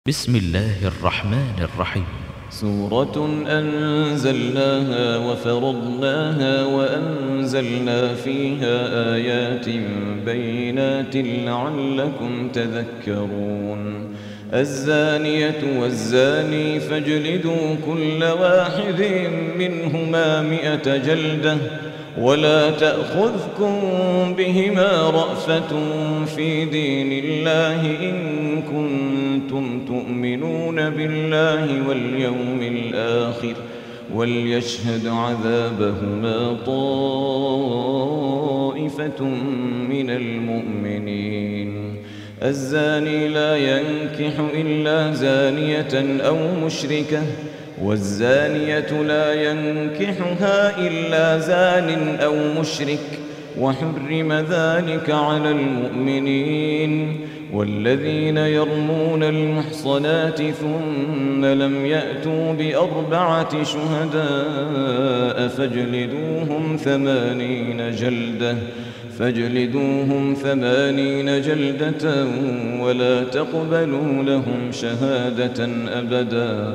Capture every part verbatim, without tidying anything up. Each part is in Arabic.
بسم الله الرحمن الرحيم. سورة أنزلناها وفرضناها وأنزلنا فيها آيات بينات لعلكم تذكرون. الزانية والزاني فاجلدوا كل واحد منهما مئة جلدة ولا تأخذكم بهما رأفة في دين الله إن كنتم تؤمنون بالله واليوم الآخر وليشهد عذابهما طائفة من المؤمنين. الزاني لا ينكح إلا زانية أو مشركة والزانية لا ينكحها إلا زان أو مشرك وحرم ذلك على المؤمنين. والذين يرمون المحصنات ثم لم يأتوا بأربعة شهداء فاجلدوهم ثمانين جلدة فاجلدوهم ثمانين جلدة ولا تقبلوا لهم شهادة أبدا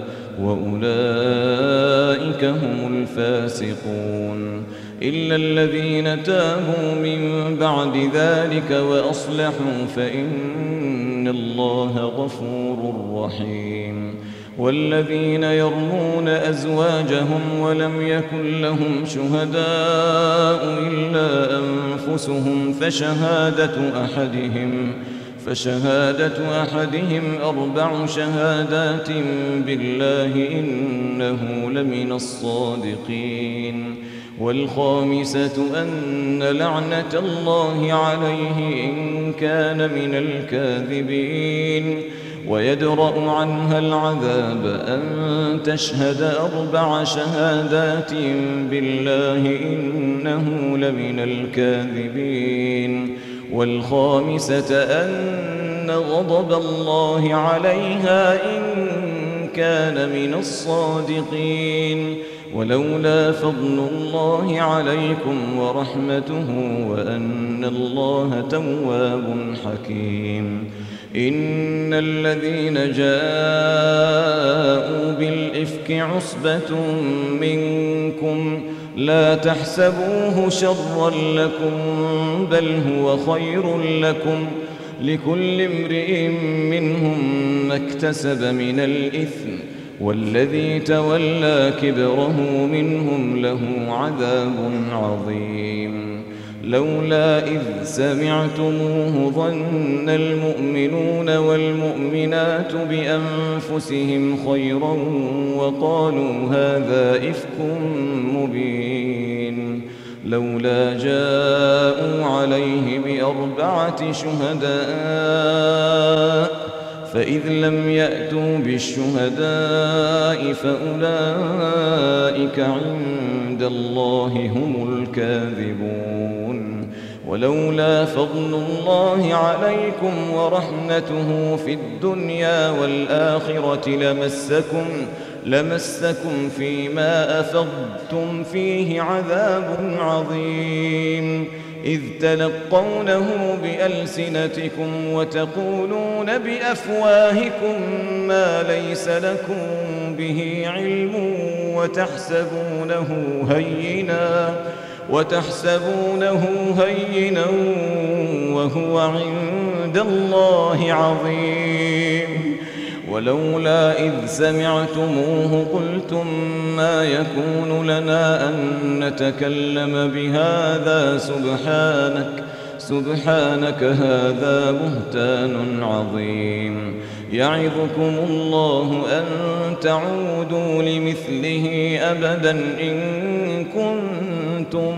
وأولئك هم الفاسقون. إلا الذين تابوا من بعد ذلك وأصلحوا فإن الله غفور رحيم. والذين يرمون أزواجهم ولم يكن لهم شهداء إلا أنفسهم فشهادة أحدهم فشهادة أحدهم أربع شهادات بالله إنه لمن الصادقين. والخامسة أن لعنة الله عليه إن كان من الكاذبين. ويدرأ عنها العذاب أن تشهد أربع شهادات بالله إنه لمن الكاذبين. والخامسة أن غضب الله عليها إن كان من الصادقين. ولولا فضل الله عليكم ورحمته وأن الله تواب حكيم. إن الذين جاءوا بالإفك عصبة منكم لا تحسبوه شرا لكم بل هو خير لكم لكل امرئ منهم ما اكتسب من الإثم والذي تولى كبره منهم له عذاب عظيم. لولا إذ سمعتموه ظن المؤمنون والمؤمنات بأنفسهم خيرا وقالوا هذا إفك مبين. لولا جاءوا عليه بأربعة شهداء فإذ لم يأتوا بالشهداء فأولئك عند الله هم الكاذبون. ولولا فضل الله عليكم ورحمته في الدنيا والآخرة لمسكم لمسكم فيما أفضتم فيه عذاب عظيم. إذ تلقونه بألسنتكم وتقولون بأفواهكم ما ليس لكم به علم وتحسبونه هينا وتحسبونه هينا وهو عند الله عظيم. ولولا إذ سمعتموه قلتم ما يكون لنا أن نتكلم بهذا سبحانك سبحانك هذا بهتان عظيم. يعظكم الله أن تعودوا لمثله أبدا إن كنتم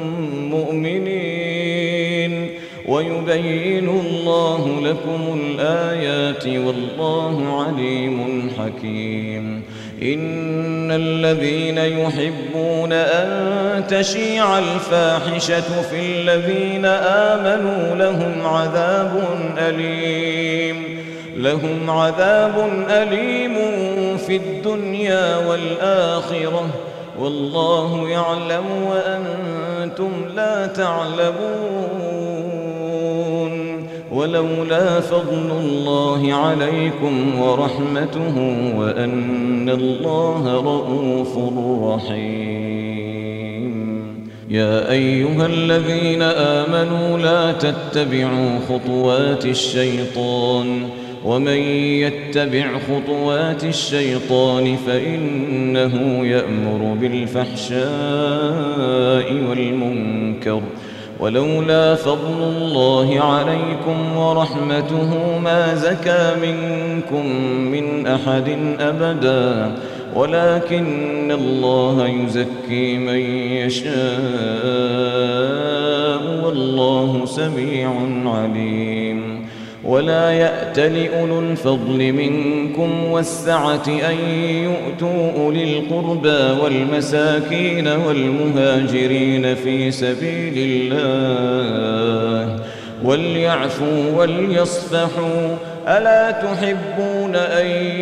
مؤمنين. ويبين الله لكم الآيات والله عليم حكيم. إن الذين يحبون أن تشيع الفاحشة في الذين آمنوا لهم عذاب أليم لهم عذاب أليم في الدنيا والآخرة والله يعلم وأنتم لا تعلمون. ولولا فضل الله عليكم ورحمته وأن الله رءوف رحيم. يا أيها الذين آمنوا لا تتبعوا خطوات الشيطان ومن يتبع خطوات الشيطان فإنه يأمر بالفحشاء والمنكر ولولا فضل الله عليكم ورحمته ما زكى منكم من أحد أبدا ولكن الله يزكي من يشاء والله سميع عليم. ولا يأتل أولو الفضل منكم والسعة أن يؤتوا أولي القربى والمساكين والمهاجرين في سبيل الله وليعفوا وليصفحوا ألا تحبون أن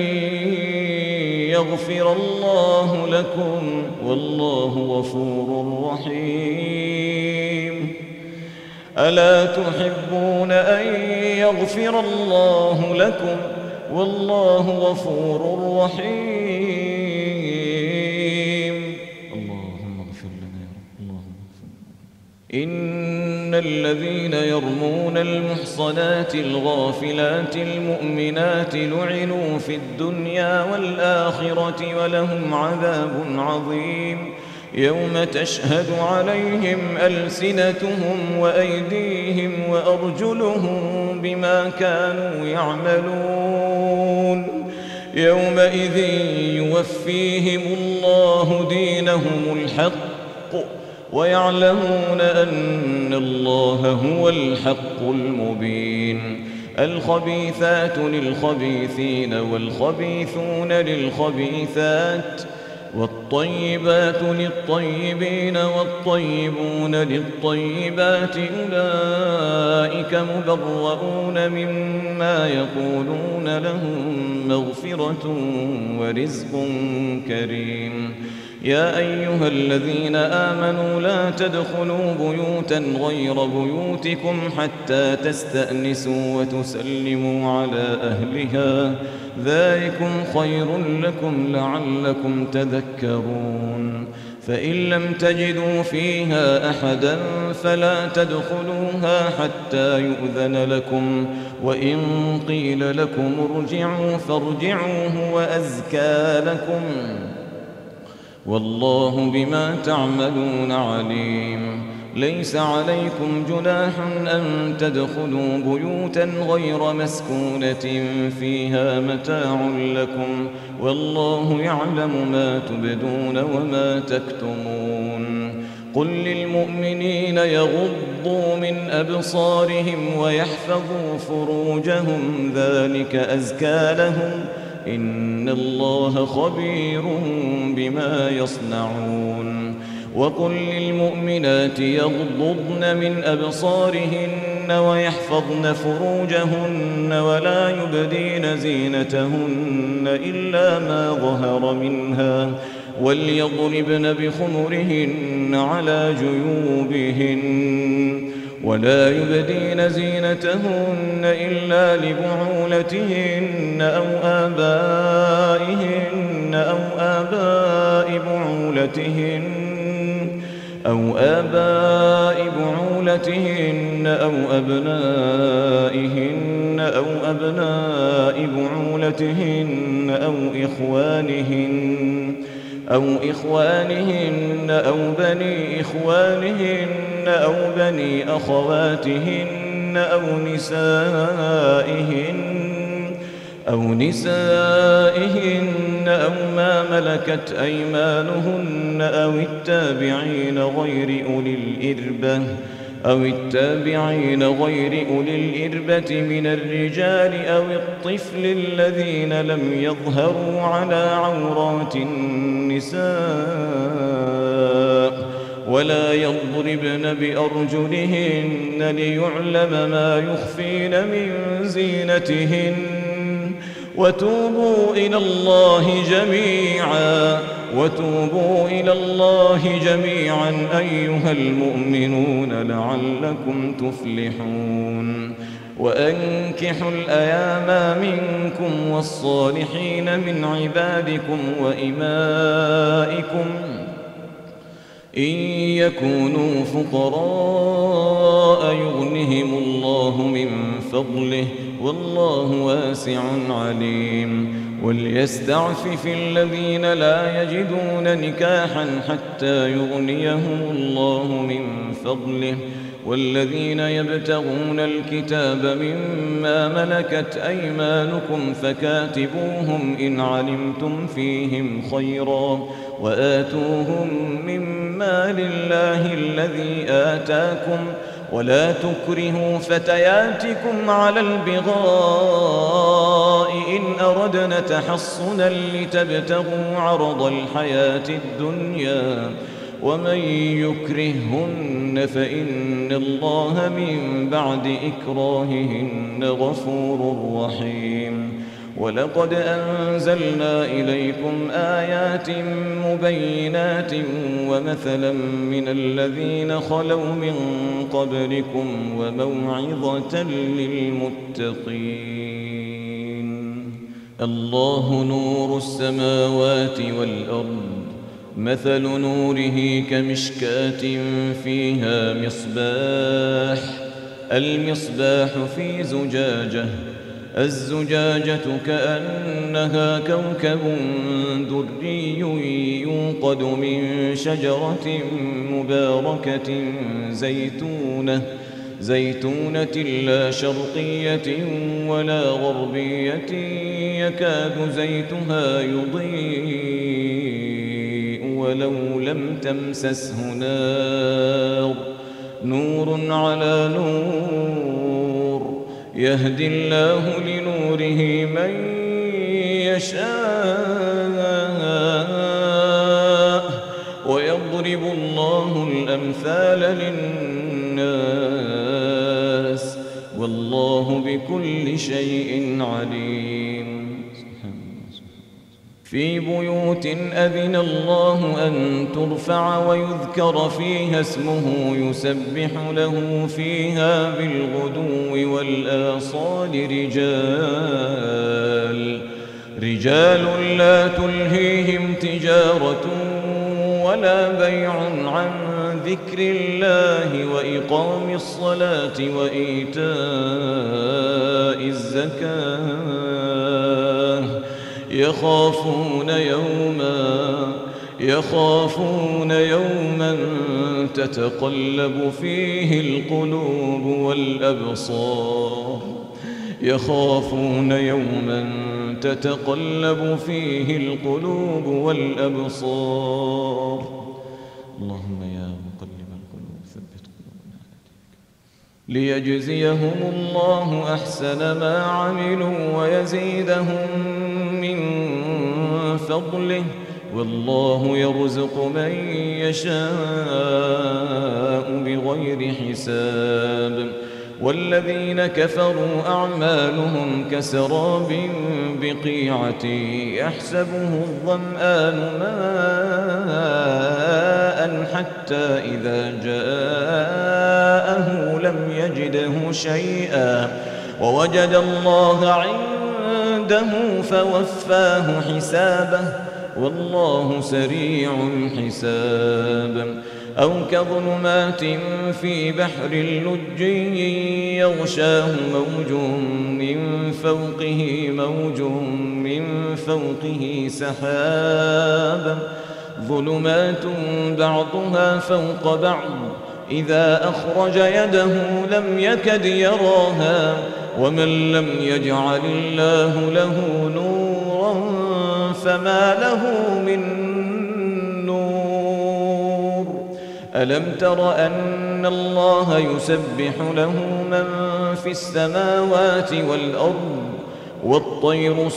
يغفر الله لكم والله غفور رحيم. ألا تحبون أن يغفر الله لكم والله غفور رحيم. اللهم اغفر لنا يا رب. اللهم اغفر لنا. إن الذين يرمون المحصنات الغافلات المؤمنات لعنوا في الدنيا والآخرة ولهم عذاب عظيم يوم تشهد عليهم ألسنتهم وأيديهم وأرجلهم بما كانوا يعملون يومئذ يوفيهم الله دينهم الحق ويعلمون أن الله هو الحق المبين. الخبيثات للخبيثين والخبيثون للخبيثات والطيبات للطيبين والطيبون للطيبات أولئك مبرؤون مما يقولون لهم مغفرة ورزق كريم. يا أيها الذين آمنوا لا تدخلوا بيوتا غير بيوتكم حتى تستأنسوا وتسلموا على أهلها ذلكم خير لكم لعلكم تذكرون. فإن لم تجدوا فيها أحدا فلا تدخلوها حتى يؤذن لكم وإن قيل لكم ارجعوا فارجعوا هو أزكى لكم والله بما تعملون عليم. ليس عليكم جناح أن تدخلوا بيوتا غير مسكونة فيها متاع لكم والله يعلم ما تبدون وما تكتمون. قل للمؤمنين يغضوا من أبصارهم ويحفظوا فروجهم ذلك أزكى لهم إن الله خبير بما يصنعون. وقل للمؤمنات يغضضن من أبصارهن ويحفظن فروجهن ولا يبدين زينتهن إلا ما ظهر منها وليضربن بخمرهن على جيوبهن ولا يبدين زينتهن إلا لبعولتهن أو آبائهن أو آباء بعولتهن أو آباء بعولتهن أو أبنائهن أو أبناء بعولتهن أو إخوانهن أو إخوانهن أو بني إخوانهن أو بني أخواتهن أو نسائهن أو نسائهن أو ما ملكت أيمانهن أو التابعين غير أولي الإربة أو التابعين غير أولي الإربة من الرجال أو الطفل الذين لم يظهروا على عورات النساء ولا يضربن بأرجلهن ليعلم ما يخفين من زينتهن وتوبوا إلى الله جميعا وتوبوا إلى الله جميعا أيها المؤمنون لعلكم تفلحون. وأنكحوا الأيام منكم والصالحين من عبادكم وإمائكم إن يكونوا فقراء يغنهم الله من فضله والله واسع عليم. وليستعفف الذين لا يجدون نكاحا حتى يغنيهم الله من فضله والذين يبتغون الكتاب مما ملكت أيمانكم فكاتبوهم إن علمتم فيهم خيرا وآتوهم مما لله الذي آتاكم ولا تكرهوا فتياتكم على البغاء إن أردنا تحصنا لتبتغوا عرض الحياة الدنيا ومن يكرههن فإن الله من بعد إكراههن غفور رحيم. ولقد أنزلنا إليكم آيات مبينات ومثلا من الذين خلوا من قبلكم وموعظة للمتقين. الله نور السماوات والأرض مثل نوره كمشكاة فيها مصباح المصباح في زجاجة الزجاجة كأنها كوكب دري يوقد من شجرة مباركة زيتونة زيتونة لا شرقية ولا غربية يكاد زيتها يضيء ولو لم تمسسه نار نور على نور يهدي الله لنوره من يشاء ويضرب الله الأمثال للناس والله بكل شيء عليم. في بيوت أذن الله أن ترفع ويذكر فيها اسمه يسبح له فيها بالغدو والآصال رجال رجال لا تلهيهم تجارة ولا بيع عن ذكر الله وإقام الصلاة وإيتاء الزكاة يخافون يوما يخافون يوما تتقلب فيه القلوب والأبصار يخافون يوما تتقلب فيه القلوب والأبصار. اللهم يا مقلب القلوب ثبت قلوبنا على دينك. ليجزيهم الله أحسن ما عملوا ويزيدهم من فضله والله يرزق من يشاء بغير حساب. والذين كفروا أعمالهم كسراب بقيعة يحسبه الظمآن ماء حتى إذا جاءه لم يجده شيئا ووجد الله عنده فوفاه حسابه والله سريع الحساب. أو كظلمات في بحر اللج يغشاه موج من فوقه موج من فوقه سحاب ظلمات بعضها فوق بعض إذا أخرج يده لم يكد يراها ومن لم يجعل الله له نورا فما له من ألم تر أن الله يسبح له من في السماوات والأرض والطير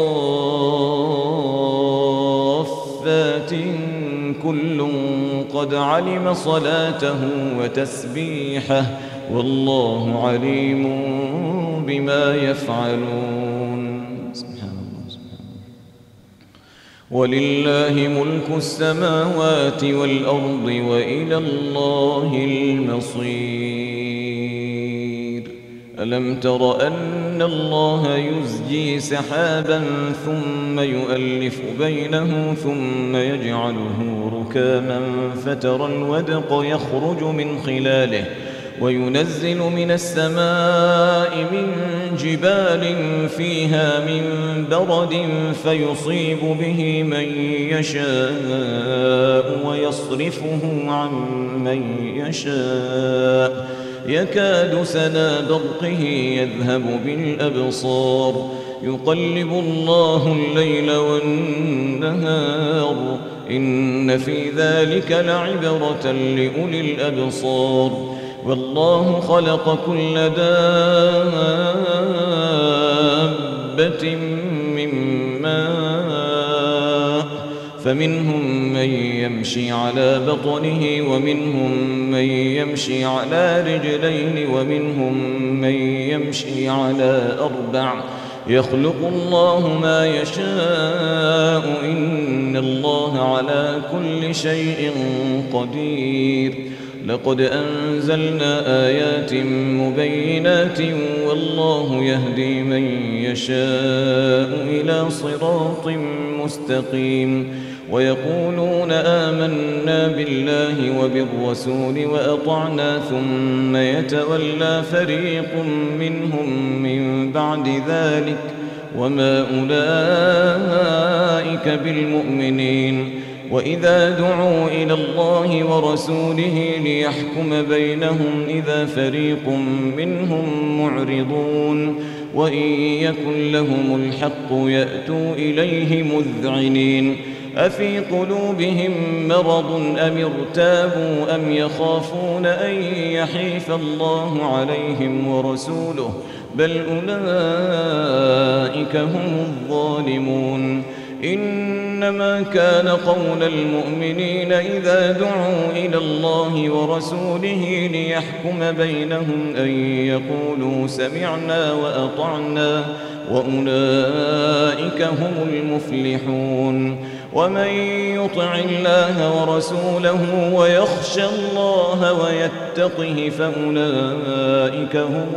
صافات كل قد علم صلاته وتسبيحه والله عليم بما يفعلون. ولله ملك السماوات والأرض وإلى الله المصير. ألم تر أن الله يزجي سحابا ثم يؤلف بينه ثم يجعله ركاما فترى الودق يخرج من خلاله وينزل من السماء من جبال فيها من برد فيصيب به من يشاء ويصرفه عن من يشاء يكاد سنا برقه يذهب بالأبصار يقلب الله الليل والنهار إن في ذلك لعبرة لأولي الأبصار والله خلق كل دابة من ماء فمنهم من يمشي على بطنه ومنهم من يمشي على رجلين ومنهم من يمشي على أربع يخلق الله ما يشاء إن الله على كل شيء قدير لقد أنزلنا آيات مبينات والله يهدي من يشاء إلى صراط مستقيم ويقولون آمنا بالله وبالرسول وأطعنا ثم يتولى فريق منهم من بعد ذلك وما أولئك بالمؤمنين وإذا دعوا إلى الله ورسوله ليحكم بينهم إذا فريق منهم معرضون وإن يكن لهم الحق يأتوا إليه مذعنين أفي قلوبهم مرض أم ارتابوا أم يخافون أن يحيف الله عليهم ورسوله بل أولئك هم الظالمون إنما كان قول المؤمنين إذا دعوا إلى الله ورسوله ليحكم بينهم أن يقولوا سمعنا وأطعنا وأولئك هم المفلحون ومن يطع الله ورسوله ويخشى الله ويتقه فأولئك هم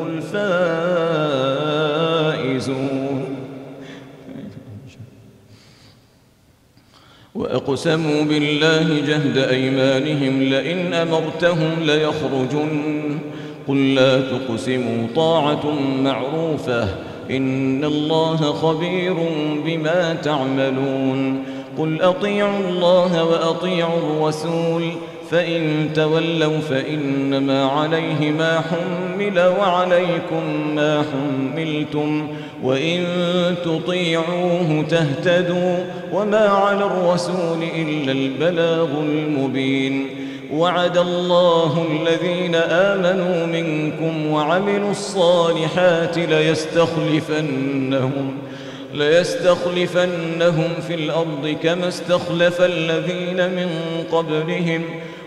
الفائزون وأقسموا بالله جهد أيمانهم لئن أمرتهم ليخرجن قل لا تقسموا طاعة معروفة إن الله خبير بما تعملون قل أطيعوا الله وأطيعوا الرسول فإن تولوا فإنما عليه ما حمل وعليكم ما حملتم وإن تطيعوه تهتدوا وما على الرسول إلا البلاغ المبين وعد الله الذين آمنوا منكم وعملوا الصالحات ليستخلفنهم ليستخلفنهم في الأرض كما استخلف الذين من قبلهم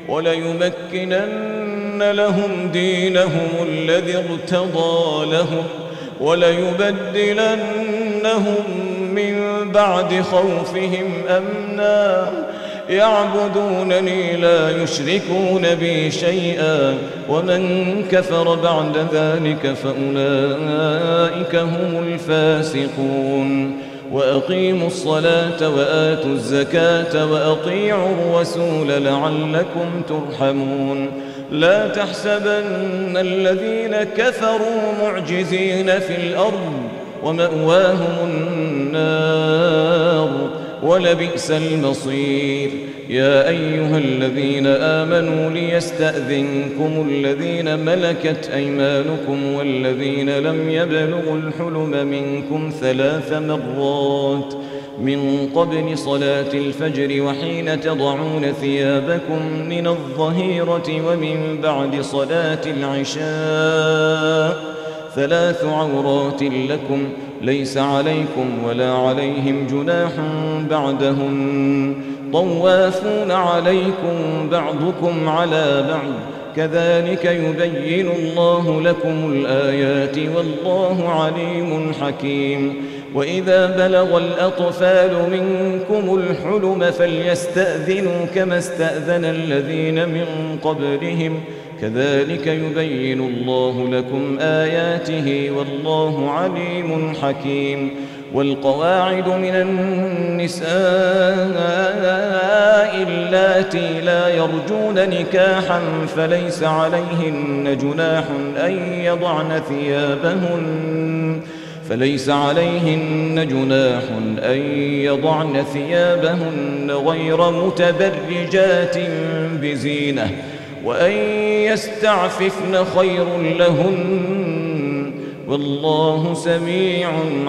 وليمكنن لهم دينهم الذي ارتضى لهم وليبدلنهم من بعد خوفهم أمنا يعبدونني لا يشركون بي شيئا ومن كفر بعد ذلك فأولئك هم الفاسقون وأقيموا الصلاة وآتوا الزكاة وأطيعوا الرسول لعلكم ترحمون لا تحسبن الذين كفروا معجزين في الأرض ومأواهم النار ولبئس المصير يا أيها الذين آمنوا ليستأذنكم الذين ملكت أيمانكم والذين لم يبلغوا الحلم منكم ثلاث مرات من قبل صلاة الفجر وحين تضعون ثيابكم من الظهيرة ومن بعد صلاة العشاء ثلاث عورات لكم ليس عليكم ولا عليهم جناح بعدهن طوافون عليكم بعضكم على بعض كذلك يبين الله لكم الآيات والله عليم حكيم وإذا بلغ الأطفال منكم الحلم فليستأذنوا كما استأذن الذين من قبلهم كذلك يبين الله لكم آياته والله عليم حكيم. والقواعد من النساء اللاتي لا يرجون نكاحا فليس عليهن جناح أن يضعن ثيابهن فليس عليهن جناح أن يضعن ثيابهن غير متبرجات بزينة وأن يستعففن خير لهن والله سميع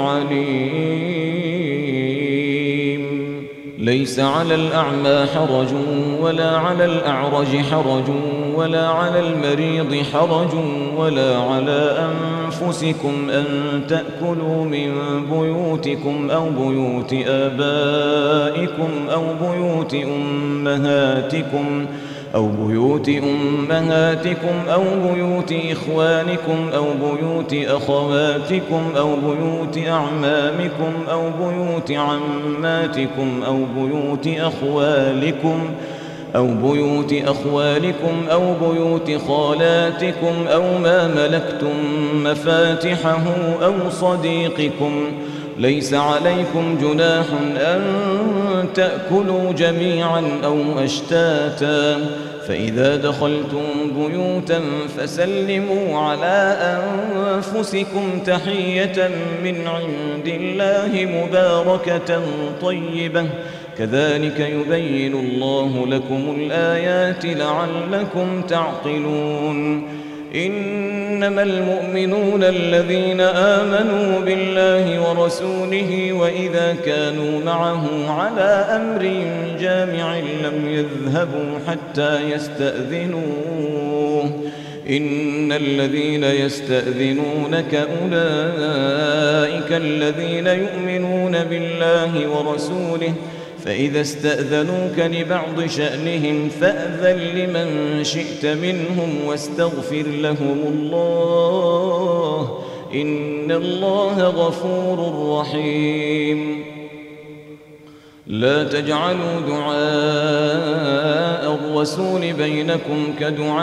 عليم. ليس على الأعمى حرج ولا على الأعرج حرج ولا على المريض حرج ولا على أنفسكم أن تأكلوا من بيوتكم أو بيوت آبائكم أو بيوت أمهاتكم أو بيوت أمهاتكم أو بيوت إخوانكم أو بيوت أخواتكم أو بيوت أعمامكم أو بيوت عماتكم أو بيوت أخوالكم أو بيوت أخوالكم أو بيوت خالاتكم أو ما ملكتم مفاتحه أو صديقكم. ليس عليكم جناح أن تأكلوا جميعا أو أشتاتا فإذا دخلتم بيوتا فسلموا على أنفسكم تحية من عند الله مباركة طيبة كذلك يبين الله لكم الآيات لعلكم تعقلون. إنما المؤمنون الذين آمنوا بالله ورسوله وإذا كانوا معه على أمر جامع لم يذهبوا حتى يستأذنوه إن الذين يستأذنونك أولئك الذين يؤمنون بالله ورسوله فإذا استأذنوك لبعض شأنهم فأذن لمن شئت منهم واستغفر لهم الله إن الله غفور رحيم. لا تجعلوا دعاء الرسول بينكم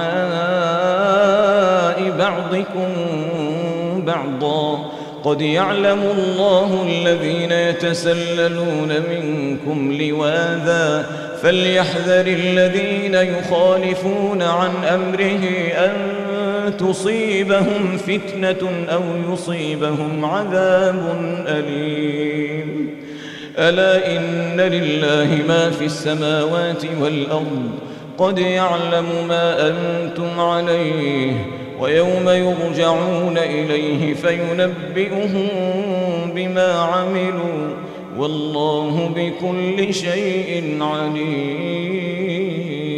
كدعاء بعضكم بعضا قد يعلم الله الذين يتسللون منكم لواذا فليحذر الذين يخالفون عن أمره أن تصيبهم فتنة أو يصيبهم عذاب أليم. ألا إن لله ما في السماوات والأرض قد يعلم ما أنتم عليه ويوم يرجعون إليه فينبئهم بما عملوا والله بكل شيء عليم.